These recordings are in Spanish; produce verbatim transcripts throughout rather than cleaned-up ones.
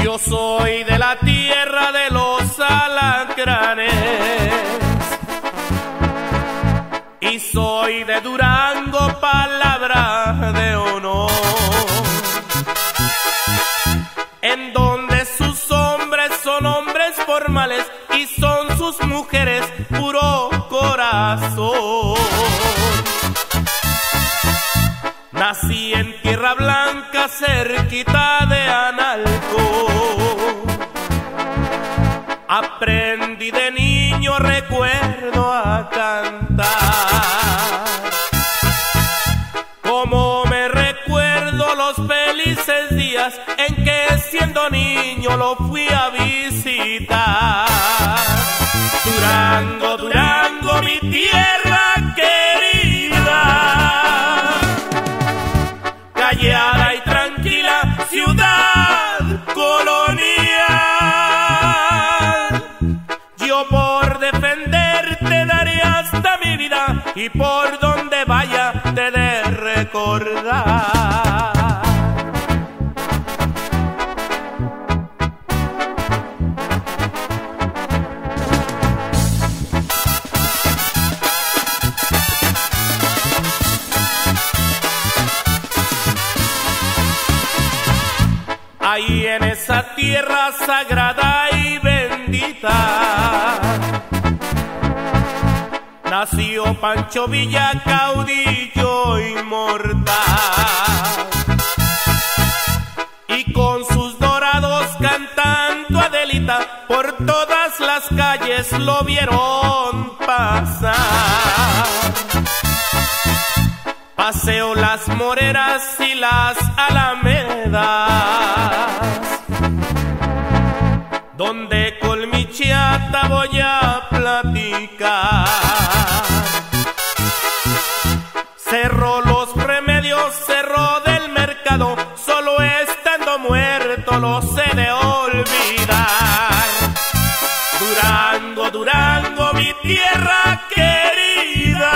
Yo soy de la tierra de los alacranes y soy de Durango, palabra de honor, en donde sus hombres son hombres formales y son sus mujeres puro corazón. Nací en Tierra Blanca, cerquita de Analco. Aprendí de niño, recuerdo a cantar. Como me recuerdo los felices días en que siendo niño lo fui a visitar. Durango, Durango, mi tierra querida, callada y tranquila, ciudad colonial. Yo por defenderte daré hasta mi vida y por donde vaya te he de recordar. Ahí en esa tierra sagrada y bendita nació Pancho Villa, caudillo inmortal, y con sus dorados cantando Adelita por todas las calles lo vieron pasar. Paseo las Moreras y las Alamedas, donde con mi chiata voy a platicar. Cerró los Remedios, cerró del Mercado, solo estando muerto lo sé de olvidar. Durango, Durango, mi tierra querida,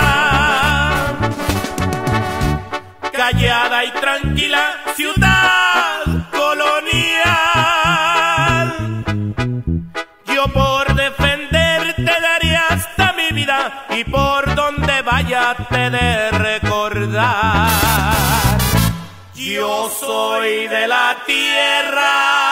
callada y tranquila, ciudad colonial. Yo por defenderte daré hasta mi vida y por donde vaya te he de recordar. Yo soy de la tierra